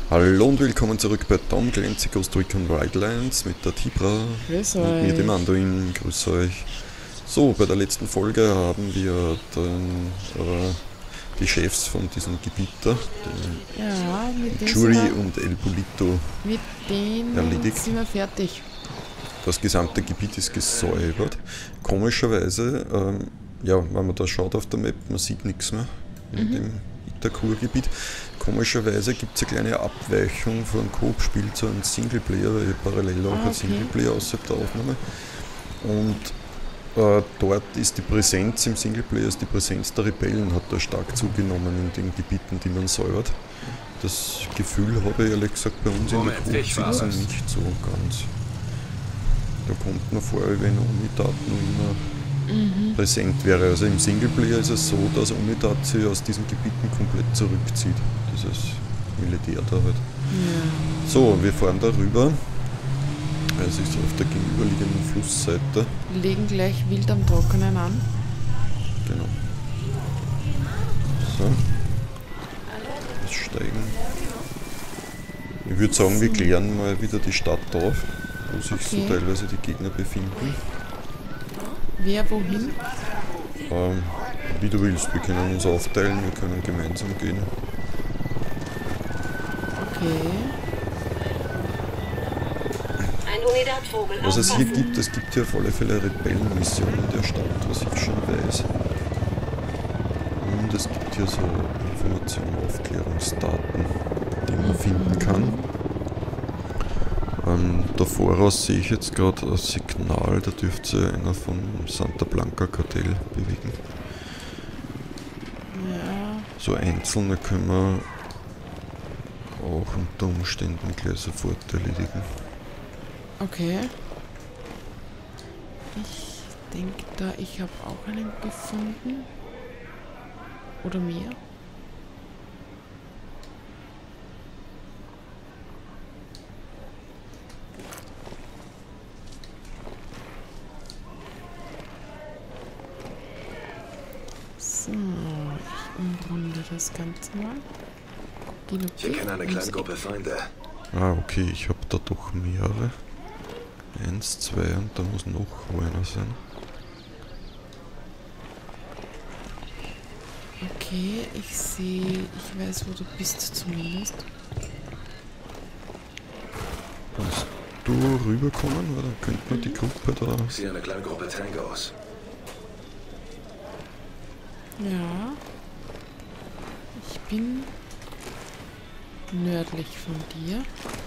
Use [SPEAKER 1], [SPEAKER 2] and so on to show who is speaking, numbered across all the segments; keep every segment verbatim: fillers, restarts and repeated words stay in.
[SPEAKER 1] Hallo und willkommen zurück bei Tom Clancy Ghost Recon Wildlands mit der Tibra
[SPEAKER 2] Grüß
[SPEAKER 1] und mir,
[SPEAKER 2] euch.
[SPEAKER 1] dem Anduin. Grüß euch. So, bei der letzten Folge haben wir den, äh, die Chefs von diesem Gebiet da, den
[SPEAKER 2] Ja, mit dem
[SPEAKER 1] Jury
[SPEAKER 2] sind wir,
[SPEAKER 1] und El Bulito,
[SPEAKER 2] mit denen
[SPEAKER 1] erledigt.
[SPEAKER 2] sind wir fertig.
[SPEAKER 1] Das gesamte Gebiet ist gesäubert. Komischerweise, ähm, ja, wenn man da schaut auf der Map, man sieht nichts mehr in
[SPEAKER 2] Mhm.
[SPEAKER 1] dem Itakura-Gebiet. Komischerweise gibt es eine kleine Abweichung von Coop-Spiel zu einem Singleplayer, weil ich parallel auch
[SPEAKER 2] Ah,
[SPEAKER 1] ein
[SPEAKER 2] okay.
[SPEAKER 1] Singleplayer außerhalb der Aufnahme. Und äh, dort ist die Präsenz im Singleplayer, ist die Präsenz der Rebellen hat da stark zugenommen in den Gebieten, die man säubert. Das Gefühl habe ich ehrlich gesagt bei uns
[SPEAKER 3] Moment,
[SPEAKER 1] in der
[SPEAKER 3] ich war
[SPEAKER 1] Coop-Sitzung
[SPEAKER 3] was.
[SPEAKER 1] nicht so ganz. Da kommt mir vor, wie wenn Unitat noch immer
[SPEAKER 2] Mhm.
[SPEAKER 1] präsent wäre. Also im Singleplayer ist es so, dass Unitat sich aus diesen Gebieten komplett zurückzieht. Dieses Militär da halt.
[SPEAKER 2] Ja.
[SPEAKER 1] So, wir fahren da rüber. Es ist auf der gegenüberliegenden Flussseite.
[SPEAKER 2] Legen gleich wild am Trockenen an.
[SPEAKER 1] Genau. So. Jetzt steigen. Ich würde sagen, wir klären mal wieder die Stadt auf, wo sich so
[SPEAKER 2] Okay.
[SPEAKER 1] teilweise die Gegner befinden.
[SPEAKER 2] Wer wohin?
[SPEAKER 1] Ähm, wie du willst, wir können uns aufteilen, wir können gemeinsam gehen.
[SPEAKER 2] Okay.
[SPEAKER 4] Ein Unidad-Vogel.
[SPEAKER 1] Was es hier
[SPEAKER 4] aufpassen.
[SPEAKER 1] gibt, es gibt hier auf alle Fälle Rebellenmissionen in der Stadt, was ich schon weiß. Und es gibt hier so Informationen, Aufklärungsdaten, die man finden kann. Ähm, da voraus sehe ich jetzt gerade ein Signal, da dürfte einer von Santa Blanca Kartell bewegen.
[SPEAKER 2] Ja.
[SPEAKER 1] So einzelne können wir auch unter Umständen gleich sofort erledigen.
[SPEAKER 2] Okay. Ich denke da, ich habe auch einen gefunden. Oder mehr. So, ich umrunde das Ganze mal. Genug
[SPEAKER 3] Ich erkenne eine kleine Gruppe Feinde.
[SPEAKER 1] Ah, okay, ich habe da doch mehrere. Eins, zwei und da muss noch einer sein.
[SPEAKER 2] Okay, ich sehe, ich weiß, wo du bist zumindest.
[SPEAKER 1] Kannst du rüberkommen, weil dann könnte man die Gruppe da...
[SPEAKER 3] Ich sehe eine kleine Gruppe Tangos.
[SPEAKER 2] Ja. Ich bin nördlich von dir.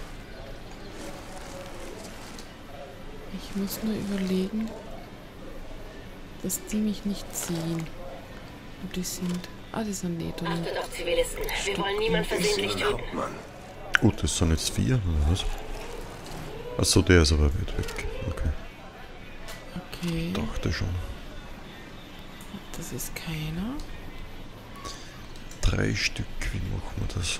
[SPEAKER 2] Ich muss nur überlegen, dass die mich nicht sehen. Und die sind... Ah, die sind nicht.
[SPEAKER 4] Achtet auf Zivilisten. Wir wollen niemand
[SPEAKER 3] Ich
[SPEAKER 4] versehentlich
[SPEAKER 3] sehe einen
[SPEAKER 4] töten.
[SPEAKER 3] Hauptmann.
[SPEAKER 1] Oh, das sind jetzt vier, oder was? Achso, der ist aber weit weg. Okay,
[SPEAKER 2] Okay,
[SPEAKER 1] dachte schon.
[SPEAKER 2] das ist keiner.
[SPEAKER 1] Drei Stück, wie machen wir das?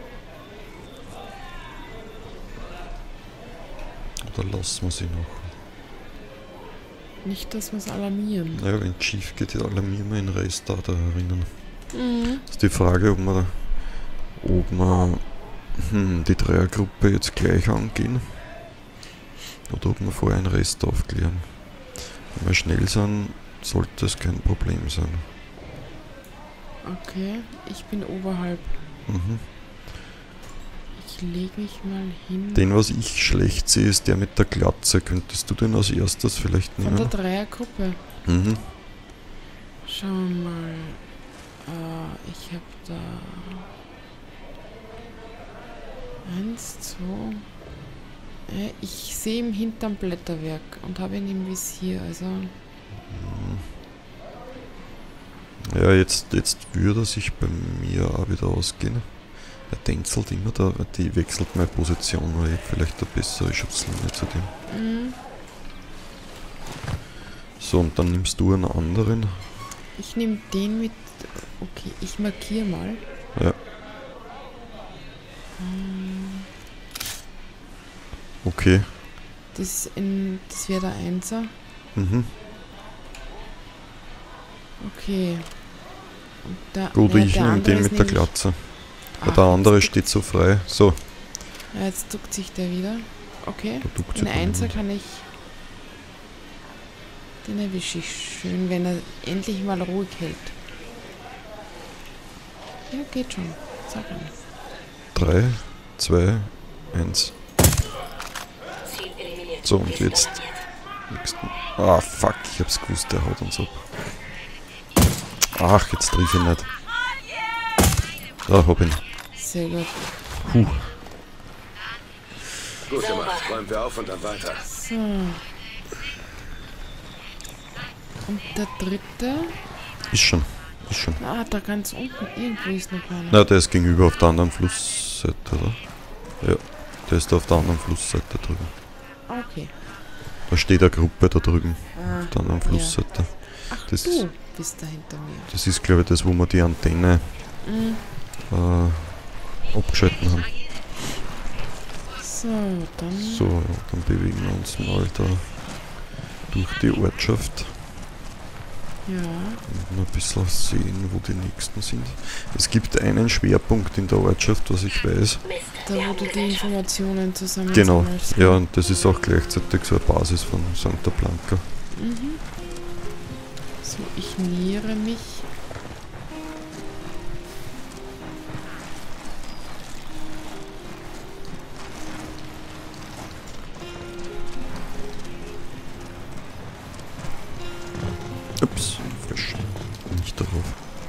[SPEAKER 1] Oder lassen wir sie noch?
[SPEAKER 2] Nicht, dass wir es alarmieren.
[SPEAKER 1] Naja, wenn es schief geht, alarmieren wir den Rest da, da erinnern.
[SPEAKER 2] Mhm.
[SPEAKER 1] Das ist die Frage, ob wir, ob wir hm, die Dreiergruppe jetzt gleich angehen oder ob wir vorher einen Rest aufklären. Wenn wir schnell sind, sollte das kein Problem sein.
[SPEAKER 2] Okay, ich bin oberhalb.
[SPEAKER 1] Mhm.
[SPEAKER 2] Ich lege mich mal hin.
[SPEAKER 1] Den, was ich schlecht sehe, ist der mit der Glatze. Könntest du den als erstes vielleicht
[SPEAKER 2] Von der
[SPEAKER 1] nehmen?
[SPEAKER 2] Dreiergruppe.
[SPEAKER 1] Mhm.
[SPEAKER 2] Schauen wir mal. Äh, ich habe da eins, zwei. Äh, ich sehe ihn hinterm Blätterwerk und habe ihn im Visier. Also
[SPEAKER 1] Ja, jetzt, jetzt würde er sich bei mir auch wieder ausgehen. Er tänzelt immer da, die wechselt meine Position, weil ich vielleicht eine bessere Schutzlinie zu dem.
[SPEAKER 2] mhm.
[SPEAKER 1] So, und dann nimmst du einen anderen.
[SPEAKER 2] Ich nehme den mit. Okay, ich markiere mal.
[SPEAKER 1] Ja.
[SPEAKER 2] Ähm,
[SPEAKER 1] Okay.
[SPEAKER 2] Das, ist ein- das wäre der Einser.
[SPEAKER 1] Mhm.
[SPEAKER 2] Okay. Und der,
[SPEAKER 1] Gut,
[SPEAKER 2] ja,
[SPEAKER 1] ich
[SPEAKER 2] der
[SPEAKER 1] nehme
[SPEAKER 2] andere
[SPEAKER 1] den
[SPEAKER 2] ist
[SPEAKER 1] mit der
[SPEAKER 2] nämlich-
[SPEAKER 1] Glatze.
[SPEAKER 2] Ah,
[SPEAKER 1] Weil der
[SPEAKER 2] jetzt
[SPEAKER 1] andere
[SPEAKER 2] geht-
[SPEAKER 1] steht so frei. So,
[SPEAKER 2] Ja, jetzt duckt sich der wieder. Okay.
[SPEAKER 1] Da duckt sich
[SPEAKER 2] Den
[SPEAKER 1] dann
[SPEAKER 2] Einser
[SPEAKER 1] jemand.
[SPEAKER 2] kann ich... Den erwische ich schön, wenn er endlich mal ruhig hält. Ja, geht schon. Sag an.
[SPEAKER 1] drei, zwei, eins.
[SPEAKER 4] Ziel eliminiert.
[SPEAKER 1] So, und
[SPEAKER 4] Wir sind
[SPEAKER 1] jetzt-
[SPEAKER 4] alarmiert.
[SPEAKER 1] Nächsten. Ah, fuck, ich hab's gewusst, der haut uns ab. Ach, jetzt triff ich nicht. Da hab ich ihn.
[SPEAKER 2] Sehr gut.
[SPEAKER 1] Puh.
[SPEAKER 3] Gut
[SPEAKER 4] Sauber.
[SPEAKER 3] gemacht. Räumen wir auf und dann weiter.
[SPEAKER 2] So. Und der dritte...
[SPEAKER 1] Ist schon. Ist schon.
[SPEAKER 2] Ah, da ganz unten. Irgendwo ist noch einer.
[SPEAKER 1] Na, der ist gegenüber auf der anderen Flussseite, oder? Ja, der ist da auf der anderen Flussseite drüben.
[SPEAKER 2] Okay.
[SPEAKER 1] Da steht eine Gruppe da drüben,
[SPEAKER 2] Ah,
[SPEAKER 1] auf der anderen Flussseite.
[SPEAKER 2] ach,
[SPEAKER 1] Das-
[SPEAKER 2] du bist da hinter mir.
[SPEAKER 1] Das ist, glaube ich, das, wo wir die Antenne
[SPEAKER 2] Mhm.
[SPEAKER 1] äh, abgeschalten haben.
[SPEAKER 2] So, dann...
[SPEAKER 1] So, ja, dann bewegen wir uns mal da durch die Ortschaft
[SPEAKER 2] Ja.
[SPEAKER 1] und mal ein bisschen sehen, wo die nächsten sind. Es gibt einen Schwerpunkt in der Ortschaft, was ich weiß.
[SPEAKER 4] Mist.
[SPEAKER 2] Da,
[SPEAKER 4] wir
[SPEAKER 2] wo
[SPEAKER 4] haben
[SPEAKER 2] du die
[SPEAKER 4] Gesellschaft.
[SPEAKER 2] Informationen zusammen
[SPEAKER 1] Genau,
[SPEAKER 2] sammelst.
[SPEAKER 1] ja, und das ist auch gleichzeitig so eine Basis von Santa Blanca.
[SPEAKER 2] Mhm. So, ich nähere mich.
[SPEAKER 1] Ups, falsch. Nicht darauf.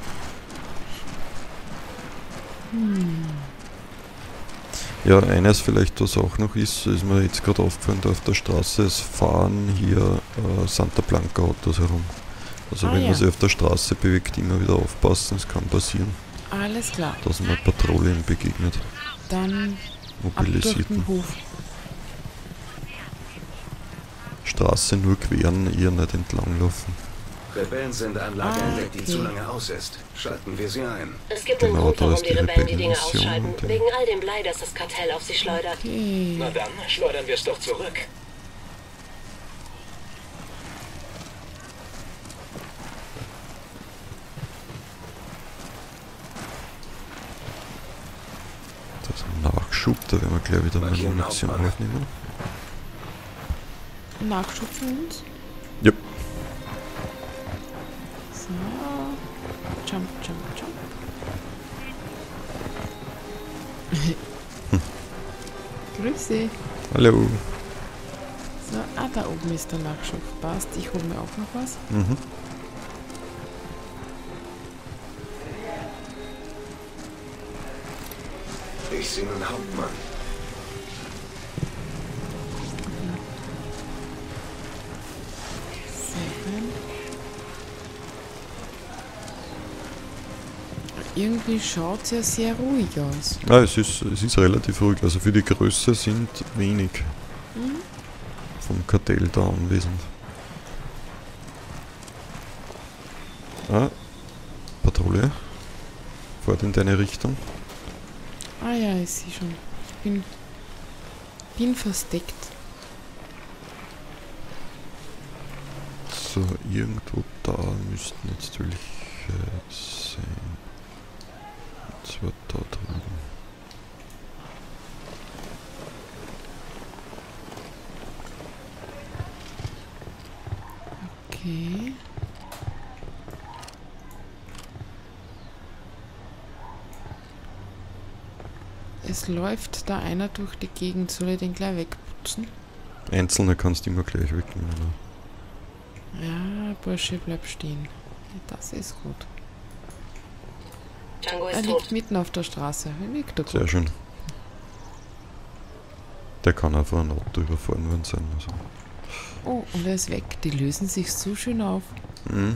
[SPEAKER 1] Ja, eines vielleicht, was auch noch ist, ist mir jetzt gerade aufgefallen, da auf der Straße, es fahren hier äh, Santa Blanca Autos herum. Also
[SPEAKER 2] Ah,
[SPEAKER 1] wenn
[SPEAKER 2] ja.
[SPEAKER 1] man sich auf der Straße bewegt, immer wieder aufpassen, es kann passieren,
[SPEAKER 2] Alles klar.
[SPEAKER 1] dass man Patrouillen begegnet,
[SPEAKER 2] Dann ab durch
[SPEAKER 1] mobilisierten.
[SPEAKER 2] den Hof.
[SPEAKER 1] Straße nur queren, eher nicht entlanglaufen.
[SPEAKER 3] Rebellen sind Anlage
[SPEAKER 2] Ah,
[SPEAKER 3] entdeckt, die
[SPEAKER 2] okay.
[SPEAKER 3] zu lange aus ist. Schalten wir sie ein.
[SPEAKER 4] Es gibt einen
[SPEAKER 1] Genau,
[SPEAKER 4] Grund,
[SPEAKER 1] da
[SPEAKER 4] warum
[SPEAKER 1] ist
[SPEAKER 4] die
[SPEAKER 1] die
[SPEAKER 4] Rebellen die Dinge
[SPEAKER 1] Rebellenmission
[SPEAKER 4] ausschalten.
[SPEAKER 1] und den-
[SPEAKER 4] Wegen all dem Blei, das das Kartell auf sie schleudert.
[SPEAKER 2] Okay.
[SPEAKER 3] Na dann, schleudern wir es doch zurück.
[SPEAKER 1] Das ist ein Nachschub, da werden wir gleich wieder mal
[SPEAKER 3] Markieren
[SPEAKER 1] Munition
[SPEAKER 3] Hauptmann.
[SPEAKER 1] aufnehmen.
[SPEAKER 2] Nachschub für uns.
[SPEAKER 1] Yep.
[SPEAKER 2] So. Jump, jump, jump. Grüße.
[SPEAKER 1] Hallo.
[SPEAKER 2] So, ah, da oben ist der Nachschub. Passt. Ich hole mir auch noch was.
[SPEAKER 1] Mhm.
[SPEAKER 3] Ich sehe einen Hauptmann.
[SPEAKER 2] Sehr Irgendwie schaut es ja sehr ruhig aus.
[SPEAKER 1] Ja, es ist, es ist relativ ruhig, also für die Größe sind wenig
[SPEAKER 2] Mhm.
[SPEAKER 1] vom Kartell da anwesend. Ah, Patrouille. Fährt in deine Richtung.
[SPEAKER 2] Ah ja, ich sehe schon. Ich bin, bin versteckt.
[SPEAKER 1] So, irgendwo da müssten jetzt welche sein. Und zwar da drüben.
[SPEAKER 2] Okay. Es läuft da einer durch die Gegend. Soll ich den gleich wegputzen?
[SPEAKER 1] Einzelne kannst du immer gleich wegnehmen. Ja.
[SPEAKER 2] Ja, Bursche, bleib stehen. Das ist gut.
[SPEAKER 4] Django
[SPEAKER 2] Er
[SPEAKER 4] ist
[SPEAKER 2] liegt
[SPEAKER 4] tot.
[SPEAKER 2] mitten auf der Straße. Liegt da
[SPEAKER 1] Sehr
[SPEAKER 2] gut.
[SPEAKER 1] schön. Der kann einfach ein Auto überfahren worden sein. Also.
[SPEAKER 2] Oh, und er ist weg. Die lösen sich so schön auf.
[SPEAKER 1] Mhm.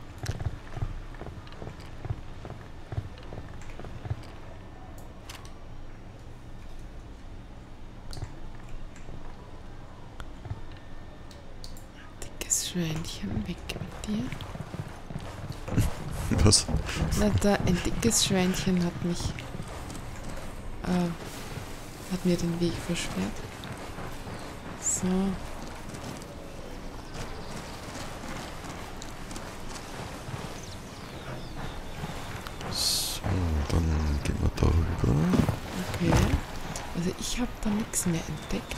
[SPEAKER 2] Dickes Schweinchen, weg mit dir.
[SPEAKER 1] Was?
[SPEAKER 2] Na, da ein dickes Schweinchen hat mich. Äh, hat mir den Weg versperrt. So.
[SPEAKER 1] So, dann gehen wir da rüber.
[SPEAKER 2] Okay. Also ich Ich habe da nichts mehr entdeckt.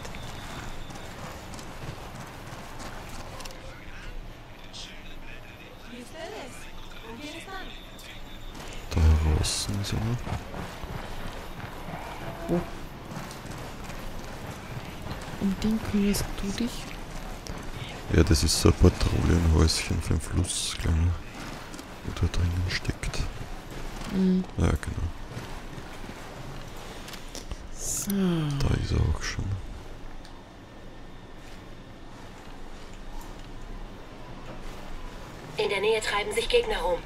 [SPEAKER 1] Da draußen sind wir.
[SPEAKER 2] Wo? Um den kümmerst du dich?
[SPEAKER 1] Ja, das ist so ein Patrouillenhäuschen für den Fluss, glaube ich, wo da drinnen steckt.
[SPEAKER 2] Mhm.
[SPEAKER 1] Ja, genau.
[SPEAKER 2] So.
[SPEAKER 1] Da ist er auch schon.
[SPEAKER 4] In der Nähe treiben sich Gegner rum.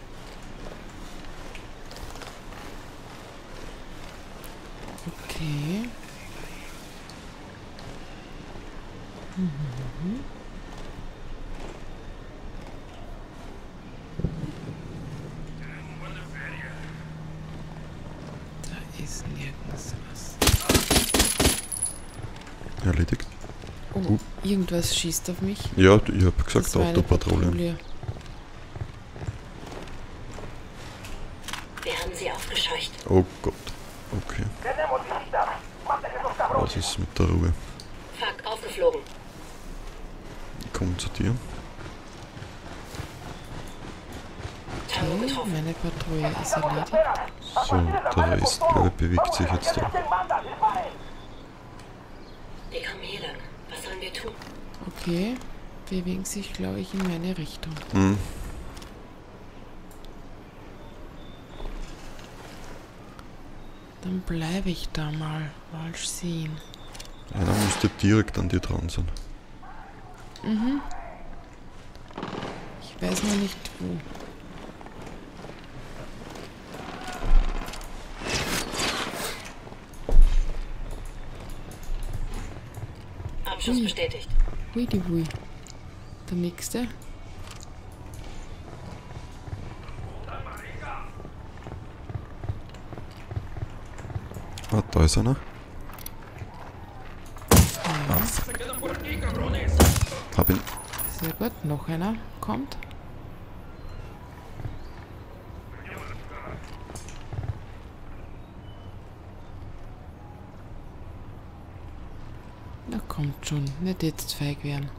[SPEAKER 2] Okay. Mhm. Da ist nirgends was.
[SPEAKER 1] Erledigt.
[SPEAKER 2] Oh,
[SPEAKER 1] Uh.
[SPEAKER 2] irgendwas schießt auf mich.
[SPEAKER 1] Ja, ich hab gesagt
[SPEAKER 2] Das war eine
[SPEAKER 1] Autopatrouille.
[SPEAKER 2] Patrouille.
[SPEAKER 4] Wir haben sie aufgescheucht.
[SPEAKER 1] Oh Gott. Okay. Was ist mit der Ruhe?
[SPEAKER 4] Fuck, aufgeflogen.
[SPEAKER 1] Ich komme zu dir.
[SPEAKER 4] Tango
[SPEAKER 2] Okay,
[SPEAKER 4] getroffen.
[SPEAKER 2] meine Patrouille ist erledigt.
[SPEAKER 1] So, der Rest, glaube ich, bewegt sich jetzt da.
[SPEAKER 4] Die kommen hier lang. Was sollen wir tun?
[SPEAKER 2] Okay, bewegen sich, glaube ich, in meine Richtung.
[SPEAKER 1] Hm.
[SPEAKER 2] Dann bleibe ich da mal. Mal sehen.
[SPEAKER 1] Einer müsste direkt an dir dran sein.
[SPEAKER 2] Mhm. Ich weiß noch nicht wo.
[SPEAKER 4] Abschuss
[SPEAKER 2] Ui.
[SPEAKER 4] bestätigt.
[SPEAKER 2] Hui die Hui. Der nächste.
[SPEAKER 1] Ah, da ist einer.
[SPEAKER 2] Ja,
[SPEAKER 1] Hab ihn.
[SPEAKER 2] sehr gut. Noch einer kommt. Na kommt schon, nicht jetzt feig werden.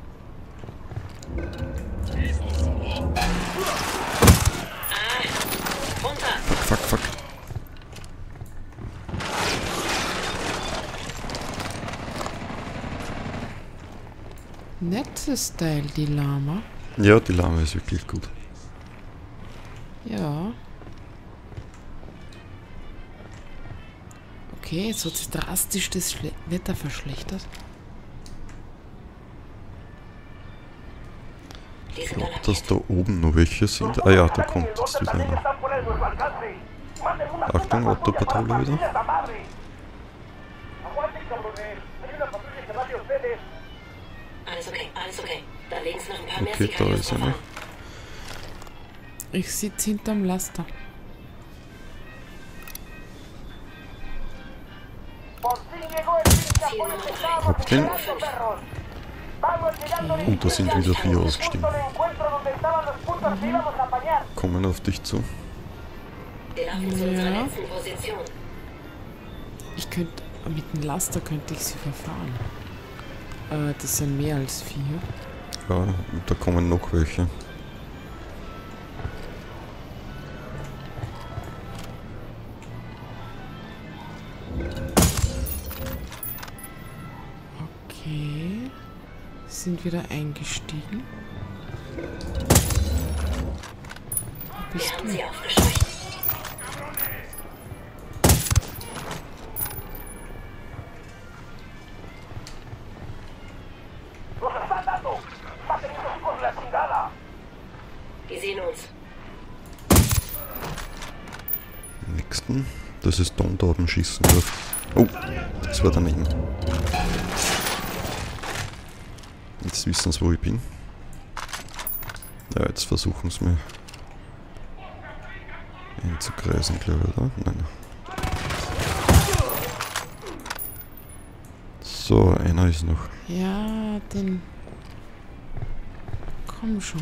[SPEAKER 4] Runter!
[SPEAKER 1] Fuck, fuck.
[SPEAKER 2] Nettes Teil, die Lama.
[SPEAKER 1] Ja, die Lama ist wirklich gut.
[SPEAKER 2] Ja. Okay, jetzt hat sich drastisch das Schle Wetter verschlechtert.
[SPEAKER 4] Die
[SPEAKER 1] Ich
[SPEAKER 4] sind
[SPEAKER 1] glaube,
[SPEAKER 4] alarmiert.
[SPEAKER 1] dass da oben noch welche sind. Ah ja, da kommt jetzt wieder einer. Achtung, Autopatrouille wieder.
[SPEAKER 4] Alles okay, alles okay. Da links noch ein paar mehr
[SPEAKER 1] Okay, da
[SPEAKER 4] Sicarios
[SPEAKER 1] ist einer.
[SPEAKER 4] voran.
[SPEAKER 2] Ich sitze hinterm Laster.
[SPEAKER 4] Ziel Nummer drei.
[SPEAKER 1] Hab den.
[SPEAKER 4] Tango fünf.
[SPEAKER 1] Und da sind wieder vier ausgestiegen. Kommen auf dich zu.
[SPEAKER 4] Wir laufen zu unserer
[SPEAKER 2] Ja.
[SPEAKER 4] letzten Position.
[SPEAKER 2] Ich könnte, mit dem Laster könnte ich sie verfahren. Äh, das sind mehr als vier.
[SPEAKER 1] Ja, und da kommen noch welche.
[SPEAKER 2] Okay. Sind wieder eingestiegen. Wo bist
[SPEAKER 4] Wir haben
[SPEAKER 2] du?
[SPEAKER 4] sie aufgescheucht. Die sehen uns.
[SPEAKER 1] Nächsten. Das ist Don, da hat man schießen dürfen. Oh, das war daneben. Jetzt wissen sie, wo ich bin. Ja, jetzt versuchen sie mir einzukreisen, glaube ich, oder? Nein. So, einer ist noch.
[SPEAKER 2] Ja, den... Komm schon.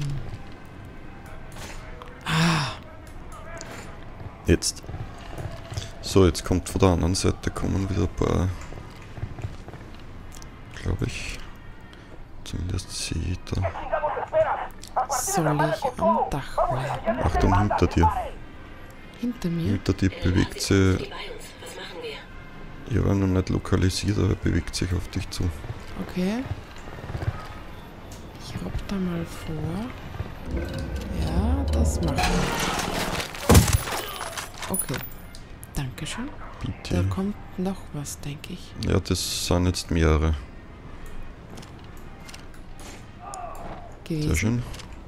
[SPEAKER 1] Jetzt. So, jetzt kommt von der anderen Seite kommen wieder ein paar glaube ich. Zumindest sehe ich da.
[SPEAKER 2] Soll ich am Dach bleiben?
[SPEAKER 1] Achtung, hinter dir.
[SPEAKER 2] Hinter mir?
[SPEAKER 1] Hinter dir
[SPEAKER 4] Äh,
[SPEAKER 1] bewegt
[SPEAKER 4] ist
[SPEAKER 1] sie.
[SPEAKER 4] die bei uns? Was machen wir?
[SPEAKER 1] Ich war noch nicht lokalisiert, aber bewegt sich auf dich zu.
[SPEAKER 2] Okay. Ich robb da mal vor. Ja, das machen wir. Okay. Dankeschön. Da
[SPEAKER 1] Bitte.
[SPEAKER 2] kommt noch was, denke ich.
[SPEAKER 1] Ja, das sind jetzt mehrere. Sehr
[SPEAKER 2] Gewesen.
[SPEAKER 1] schön.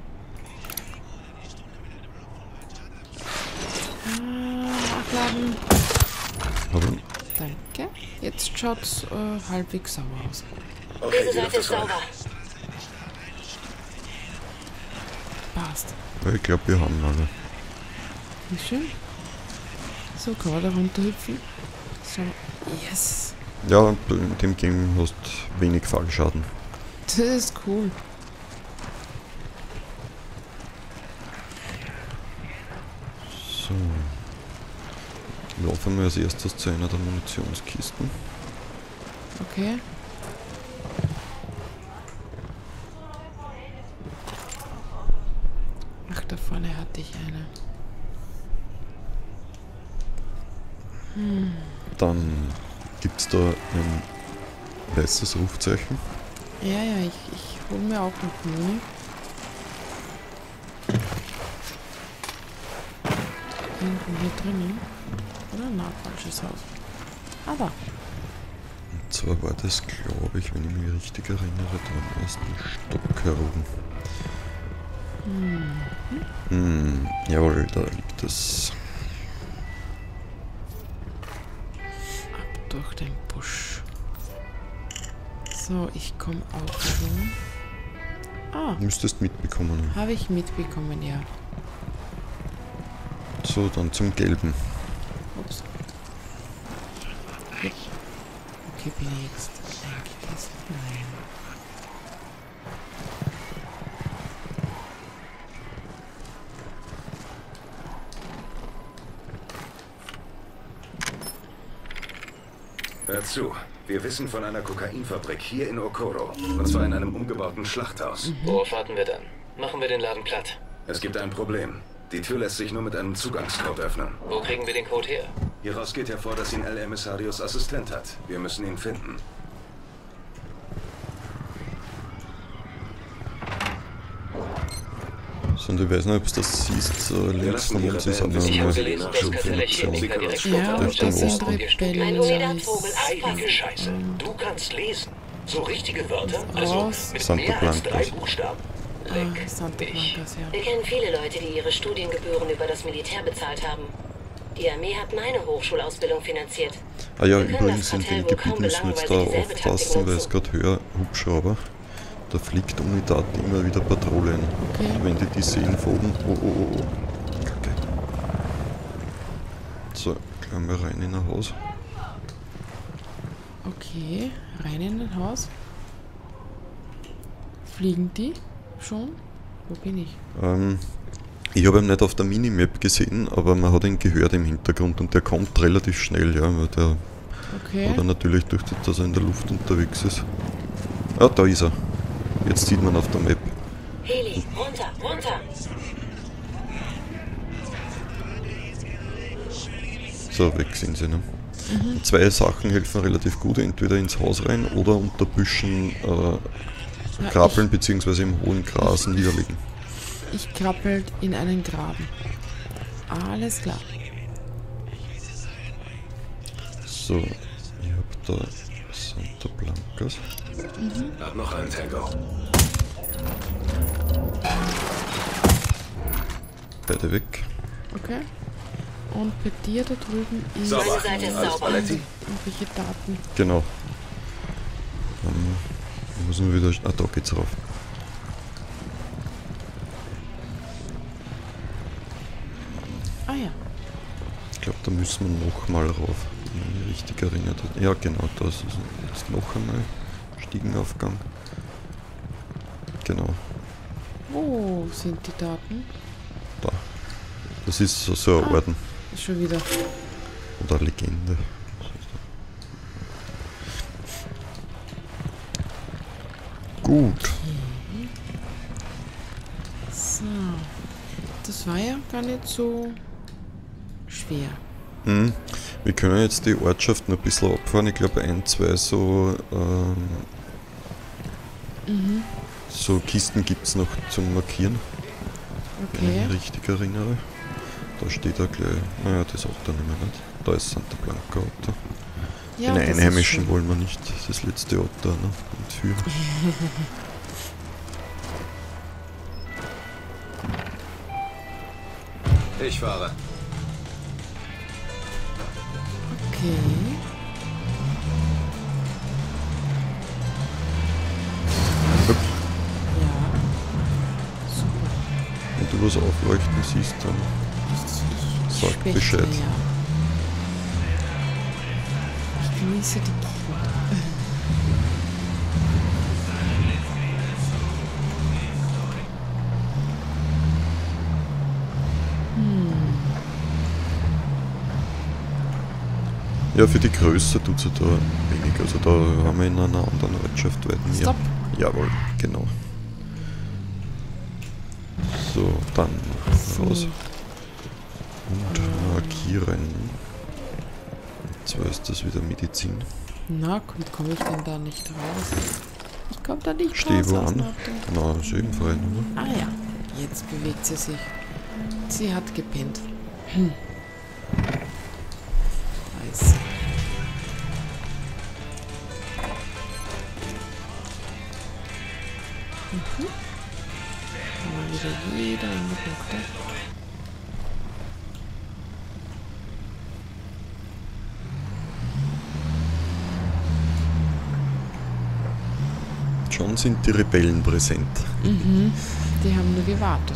[SPEAKER 2] Ah, nachladen.
[SPEAKER 1] Aber
[SPEAKER 2] Danke. Jetzt schaut's äh, halbwegs sauber aus.
[SPEAKER 3] Okay,
[SPEAKER 4] Diese
[SPEAKER 3] die Luft
[SPEAKER 4] Seite ist
[SPEAKER 3] ist rein.
[SPEAKER 4] sauber.
[SPEAKER 2] Passt.
[SPEAKER 1] ja, ich glaube, wir haben alle.
[SPEAKER 2] Wie schön. So, kann man da runterhüpfen. So, yes.
[SPEAKER 1] Ja, in dem Game hast du wenig Fallschaden.
[SPEAKER 2] Das ist cool.
[SPEAKER 1] So. Laufen wir als erstes zu einer der Munitionskisten.
[SPEAKER 2] Okay. Ach, da vorne hatte ich eine.
[SPEAKER 1] Dann gibt es da ein weißes Rufzeichen.
[SPEAKER 2] Ja, ja, ich, ich hole mir auch noch Muni. Irgendwo hier drinnen. Oder? Na, falsches Haus. Ah, da.
[SPEAKER 1] Und zwar war das, glaube ich, wenn ich mich richtig erinnere, da am ersten Stock herum. Hm, jawohl, da liegt es.
[SPEAKER 2] Ab durch den Busch. So, ich komme auch schon. Ah,
[SPEAKER 1] Du müsstest mitbekommen.
[SPEAKER 2] habe ich mitbekommen, ja.
[SPEAKER 1] So, dann zum Gelben.
[SPEAKER 2] Ups. Jupp. Okay, bin ich jetzt eingewiesen? Nein.
[SPEAKER 3] Hör zu. Wir wissen von einer Kokainfabrik hier in Okoro. Und zwar in einem umgebauten Schlachthaus.
[SPEAKER 5] Worauf warten wir dann? Machen wir den Laden platt.
[SPEAKER 3] Es gibt ein Problem. Die Tür lässt sich nur mit einem Zugangscode öffnen.
[SPEAKER 5] Wo kriegen wir den Code her?
[SPEAKER 3] Hieraus geht hervor, dass ihn El Emissarios Assistent hat. Wir müssen ihn finden.
[SPEAKER 1] So, und ich weiß nicht, ob du das siehst, so links von uns ist aber
[SPEAKER 5] Ich habe
[SPEAKER 1] eine
[SPEAKER 5] gelesen, dass Kartellchemiker direkt
[SPEAKER 2] Ja,
[SPEAKER 5] spontan
[SPEAKER 2] und das sind
[SPEAKER 5] Osten ihr Studium.
[SPEAKER 4] Mein
[SPEAKER 2] Rebellen.
[SPEAKER 4] Unidad-Vogel
[SPEAKER 5] Heilige
[SPEAKER 4] aufpassen.
[SPEAKER 5] Scheiße. Du kannst lesen. So richtige Wörter? Also
[SPEAKER 2] Raus.
[SPEAKER 5] mit
[SPEAKER 1] Santa
[SPEAKER 5] mehr als drei
[SPEAKER 1] Blancas.
[SPEAKER 5] Buchstaben.
[SPEAKER 2] Ah,
[SPEAKER 5] Leck
[SPEAKER 2] Santa
[SPEAKER 5] mich.
[SPEAKER 2] Blancas, ja.
[SPEAKER 4] Wir kennen viele Leute, die ihre Studiengebühren über das Militär bezahlt haben. Die Armee hat meine Hochschulausbildung finanziert.
[SPEAKER 1] Ah ja,
[SPEAKER 4] Wir können
[SPEAKER 1] übrigens
[SPEAKER 4] das
[SPEAKER 1] in dem
[SPEAKER 4] Kartell wohl kaum
[SPEAKER 1] Gebiet müssen wir jetzt da
[SPEAKER 4] belangen, weil sie dieselbe
[SPEAKER 1] aufpassen,
[SPEAKER 4] Taktik
[SPEAKER 1] weil ich es gerade höre, Hubschrauber. Da fliegt Unidad immer wieder Patrouille ein.
[SPEAKER 2] Okay.
[SPEAKER 1] Wenn die die sehen von oben, oh oh oh oh. Kacke. So, gleich mal rein in ein Haus.
[SPEAKER 2] Okay, rein in ein Haus. Fliegen die schon? Wo bin ich?
[SPEAKER 1] Ähm, ich habe ihn nicht auf der Minimap gesehen, aber man hat ihn gehört im Hintergrund und der kommt relativ schnell, ja, weil der
[SPEAKER 2] Okay.
[SPEAKER 1] oder natürlich durch das, dass er in der Luft unterwegs ist. Ah, da ist er. Jetzt sieht man auf der Map.
[SPEAKER 4] Heli, runter, runter!
[SPEAKER 1] So, weg sind sie. Ne? Zwei Sachen helfen relativ gut, entweder ins Haus rein oder unter Büschen äh,
[SPEAKER 2] Ja,
[SPEAKER 1] krabbeln bzw. im hohen Gras niederlegen.
[SPEAKER 2] Ich, ich krabbelt in einen Graben. Alles klar.
[SPEAKER 1] So, ich hab da Santa Blancas.
[SPEAKER 3] Hab noch einen Tango.
[SPEAKER 1] Beide weg.
[SPEAKER 2] Okay. Und bei dir da drüben ist
[SPEAKER 3] Sauber.
[SPEAKER 4] Meine Seite ist
[SPEAKER 3] Alles
[SPEAKER 4] sauber.
[SPEAKER 3] Paletti?
[SPEAKER 2] irgendwelche Daten.
[SPEAKER 1] Genau. Ähm, muss man wieder. Ah, da geht's rauf.
[SPEAKER 2] Ah ja.
[SPEAKER 1] Ich glaube, da müssen wir nochmal rauf. Wenn ich mich richtig erinnert habe. Ja, genau, das ist jetzt noch einmal Stiegenaufgang. Genau,
[SPEAKER 2] Wo sind die Daten?
[SPEAKER 1] da. Das ist so, so ein
[SPEAKER 2] Ah.
[SPEAKER 1] Orden
[SPEAKER 2] Ist schon wieder.
[SPEAKER 1] oder eine Legende. Gut.
[SPEAKER 2] Okay. So. Das war ja gar nicht so schwer.
[SPEAKER 1] Hm. Wir können jetzt die Ortschaft noch ein bisschen abfahren. Ich glaube ein, zwei so, ähm,
[SPEAKER 2] Mhm.
[SPEAKER 1] so Kisten gibt es noch zum Markieren. Wenn ich
[SPEAKER 2] Okay.
[SPEAKER 1] mich richtig erinnere. Da steht er gleich. Naja, das Auto nehmen wir nicht. Da ist Santa Blanca Auto.
[SPEAKER 2] Ja,
[SPEAKER 1] Den
[SPEAKER 2] das ist
[SPEAKER 1] Einheimischen
[SPEAKER 2] schön.
[SPEAKER 1] wollen wir nicht das letzte Auto ne, entführen.
[SPEAKER 3] Ich fahre.
[SPEAKER 2] Okay. Ja. Super.
[SPEAKER 1] Wenn du was aufleuchten siehst, dann
[SPEAKER 2] Ich
[SPEAKER 1] Sag
[SPEAKER 2] Spechte,
[SPEAKER 1] Bescheid.
[SPEAKER 2] Ja. Ich genieße die Gegend.
[SPEAKER 1] ja, für die Größe tut es ja da wenig. Also da haben wir in einer anderen Ortschaft weit mehr.
[SPEAKER 2] Stopp.
[SPEAKER 1] Jawohl, genau. So, dann
[SPEAKER 2] So.
[SPEAKER 1] raus und markieren. Zwar ist das wieder Medizin.
[SPEAKER 2] Na, wie komme ich denn da nicht raus? Ich komme da nicht
[SPEAKER 1] Steh
[SPEAKER 2] raus
[SPEAKER 1] wo
[SPEAKER 2] aus
[SPEAKER 1] an.
[SPEAKER 2] dem Auto.
[SPEAKER 1] Na, ist eben frei, oder?
[SPEAKER 2] Ah ja, jetzt bewegt sie sich. Sie hat gepennt. Hm. Da ist sie. Mhm. Mal wieder jeder in die Punkte.
[SPEAKER 1] Schon sind die Rebellen präsent.
[SPEAKER 2] Mhm. Die haben nur gewartet.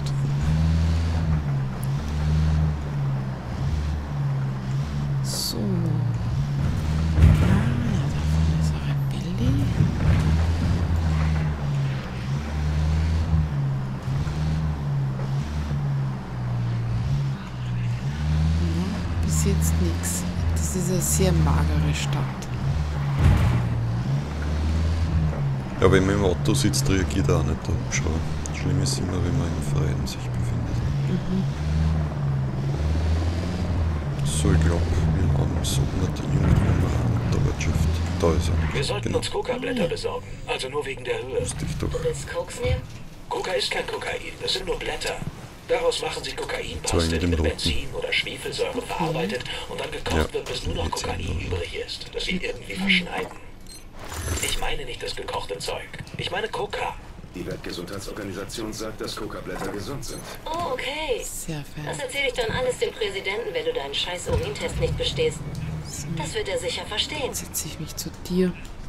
[SPEAKER 2] So. Ah, ja, da vorne ist ein Rebelli. Ja, bis jetzt nichts. Das ist eine sehr magere Stadt.
[SPEAKER 1] Ja, wenn man im Auto sitzt, reagiert er auch nicht der Hubschrauber. Schlimm ist immer, wenn man im Freien sich befindet.
[SPEAKER 2] Mhm.
[SPEAKER 1] So, ich glaube, wir haben so nicht irgendwo am Rand der Ortschaft. Da ist er.
[SPEAKER 5] Wir sollten
[SPEAKER 1] Genau.
[SPEAKER 5] uns Coca-Blätter besorgen. Also nur wegen der Höhe.
[SPEAKER 1] Wusste ich doch.
[SPEAKER 4] Du willst Koks nehmen?
[SPEAKER 5] Coca ist kein Kokain, das sind nur Blätter. Daraus machen sie
[SPEAKER 1] Zwar
[SPEAKER 5] Kokainpaste,
[SPEAKER 1] in
[SPEAKER 5] die
[SPEAKER 1] dem
[SPEAKER 5] mit
[SPEAKER 1] roten.
[SPEAKER 5] Benzin oder Schwefelsäure verarbeitet und dann gekocht
[SPEAKER 1] Ja,
[SPEAKER 5] wird, bis nur noch
[SPEAKER 1] Benzin,
[SPEAKER 5] Kokain
[SPEAKER 1] ja.
[SPEAKER 5] übrig ist, das sie irgendwie verschneiden. Ich meine nicht das gekochte Zeug. Ich meine Coca.
[SPEAKER 3] Die Weltgesundheitsorganisation sagt, dass Coca-Blätter gesund sind.
[SPEAKER 4] Oh, okay.
[SPEAKER 2] Sehr fair.
[SPEAKER 4] Das erzähle ich dann alles dem Präsidenten, wenn du deinen scheiß Urintest nicht bestehst. Das wird er sicher verstehen.
[SPEAKER 2] Jetzt setze ich mich zu dir.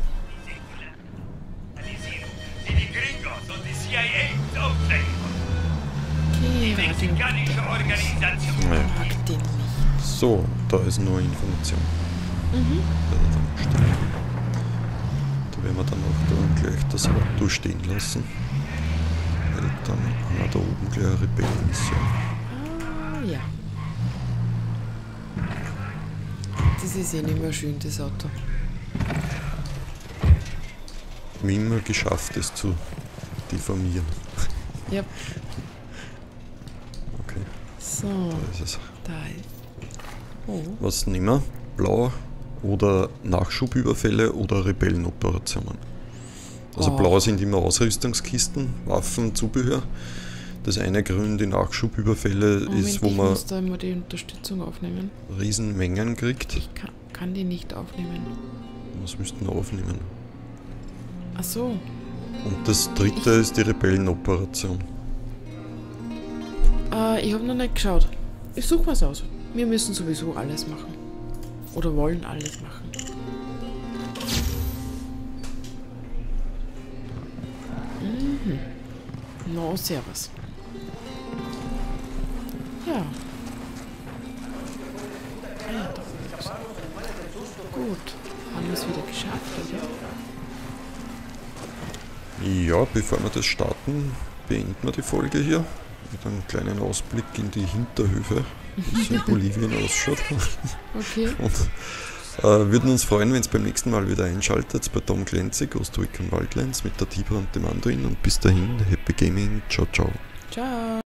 [SPEAKER 6] Die Gringos und die C I A auftreten.
[SPEAKER 2] Okay, warte.
[SPEAKER 6] Mexikanische Organisation.
[SPEAKER 1] Naja.
[SPEAKER 2] Mag den nicht.
[SPEAKER 1] So, da ist nur Information.
[SPEAKER 2] Mhm.
[SPEAKER 1] Bei der Tankstelle. Da werden wir dann auch da gleich das Auto stehen lassen. Weil dann haben wir da oben gleich eine Rebellenmission.
[SPEAKER 2] Ah, ja. Das ist eh nicht mehr schön, das Auto.
[SPEAKER 1] Mir immer geschafft, es zu diffamieren.
[SPEAKER 2] Ja.
[SPEAKER 1] Okay,
[SPEAKER 2] So,
[SPEAKER 1] da ist es.
[SPEAKER 2] da ist. Oh,
[SPEAKER 1] Was nehmen wir? Blau oder Nachschubüberfälle oder Rebellenoperationen? Also
[SPEAKER 2] Oh.
[SPEAKER 1] blau sind immer Ausrüstungskisten, Waffen, Zubehör. Das eine Grün, die Nachschubüberfälle,
[SPEAKER 2] Moment,
[SPEAKER 1] ist, wo
[SPEAKER 2] ich
[SPEAKER 1] man
[SPEAKER 2] muss da immer die Unterstützung aufnehmen.
[SPEAKER 1] Riesenmengen kriegt.
[SPEAKER 2] Ich kann, kann die nicht aufnehmen.
[SPEAKER 1] Was müssten wir aufnehmen?
[SPEAKER 2] Ach so.
[SPEAKER 1] Und das dritte ist die Rebellenoperation.
[SPEAKER 2] Äh, ich habe noch nicht geschaut. Ich suche was aus. Wir müssen sowieso alles machen. Oder wollen alles machen. Mhm. No, servus. Ja. Ah ja, da ist es. Gut. Haben wir es wieder geschafft, oder?
[SPEAKER 1] Ja, bevor wir das starten, beenden wir die Folge hier mit einem kleinen Ausblick in die Hinterhöfe, wie es in Bolivien ausschaut.
[SPEAKER 2] Okay.
[SPEAKER 1] Und Äh, würden uns freuen, wenn ihr beim nächsten Mal wieder einschaltet bei Tom Clancy, Ghost Recon Wildlands mit der Tiber und dem Anduin. Und bis dahin, Happy Gaming, ciao, ciao.
[SPEAKER 2] Ciao.